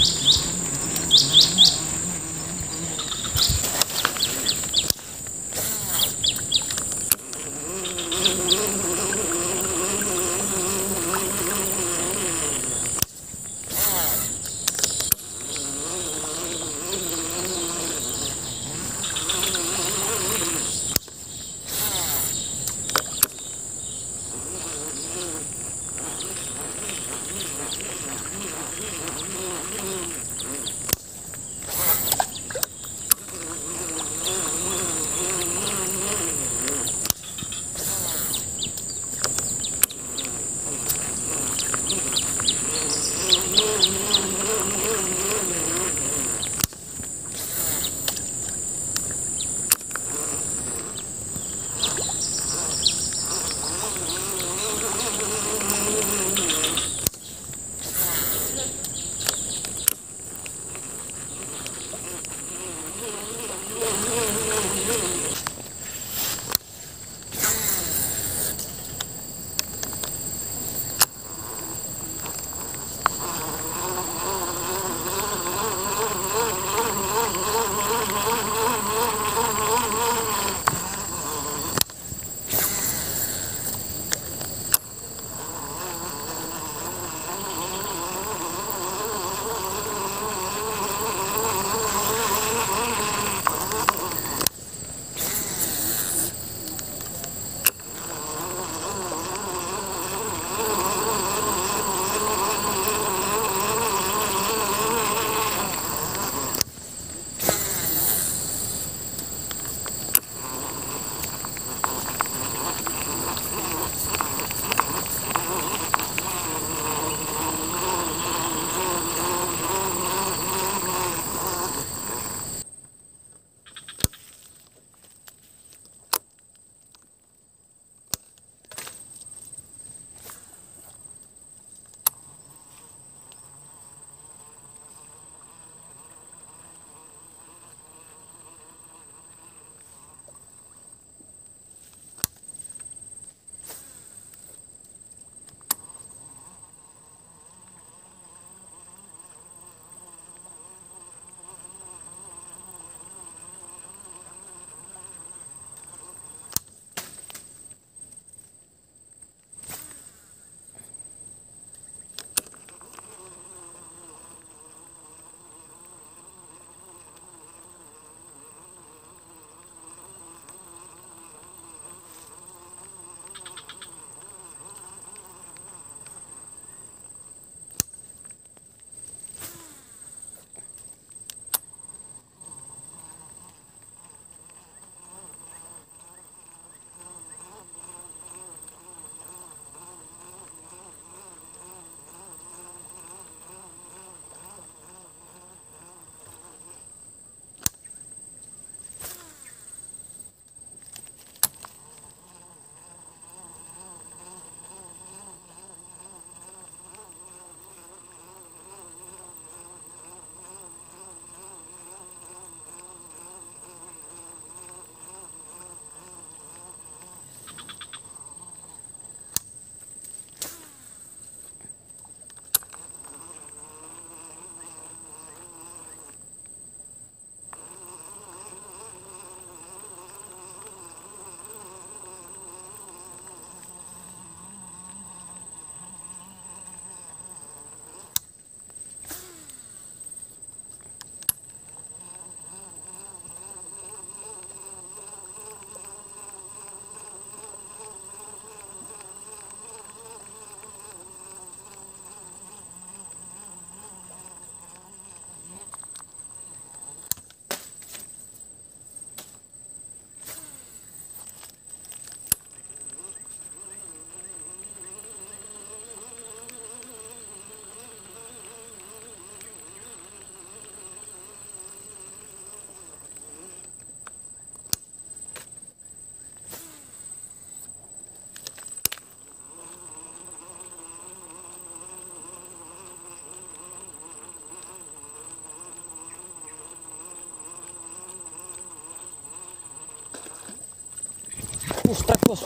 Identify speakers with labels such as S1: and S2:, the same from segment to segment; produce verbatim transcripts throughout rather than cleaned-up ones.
S1: Uh, strike bos.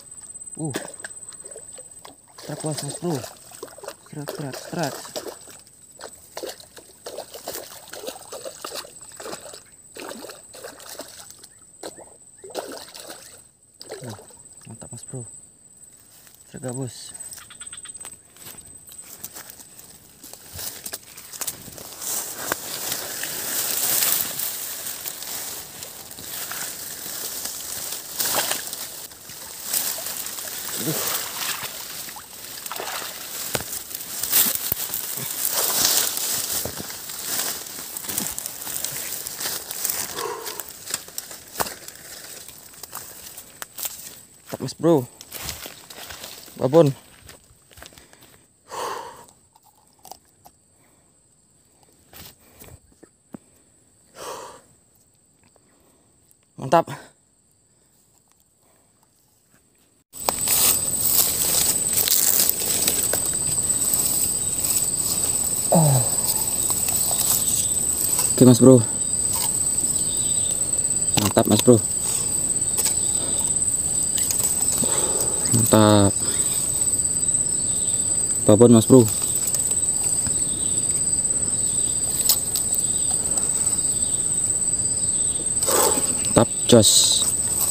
S1: Uh, strike bos mas bro. Strike, strike, strike. kagak bos? Aduh. Tak mas bro, babon. Mantap. Oh. Oke mas bro. Mantap mas bro. Mantap. Babon mas bro. Mantap jos.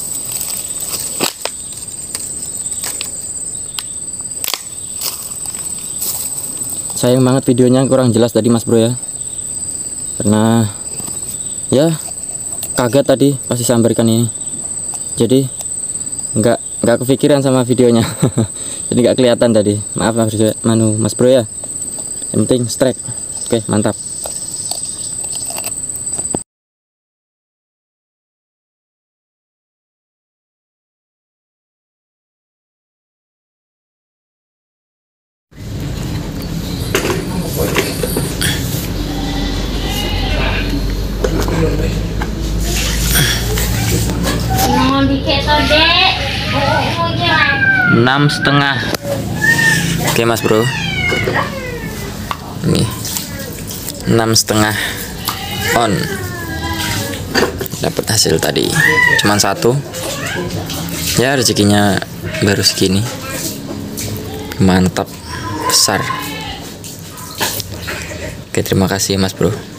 S1: Sayang banget videonya kurang jelas tadi mas bro ya, karena ya kaget tadi pas disambarkan ini, jadi nggak nggak kepikiran sama videonya. Jadi nggak kelihatan tadi, maaf mas bro, manu mas bro ya, yang penting strike. Oke mantap. Enam setengah. Oke mas bro, ini enam setengah on. Dapat hasil tadi cuman satu ya, rezekinya baru segini. Mantap, besar. Oke terima kasih mas bro.